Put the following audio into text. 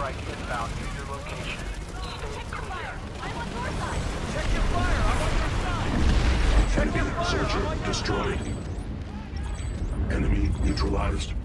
strike inbound near your location. Stay clear. I'm on your side. Check your fire, I'm on your side! Check your Enemy fire, I'm on soldier your destroyed. side! Enemy neutralized.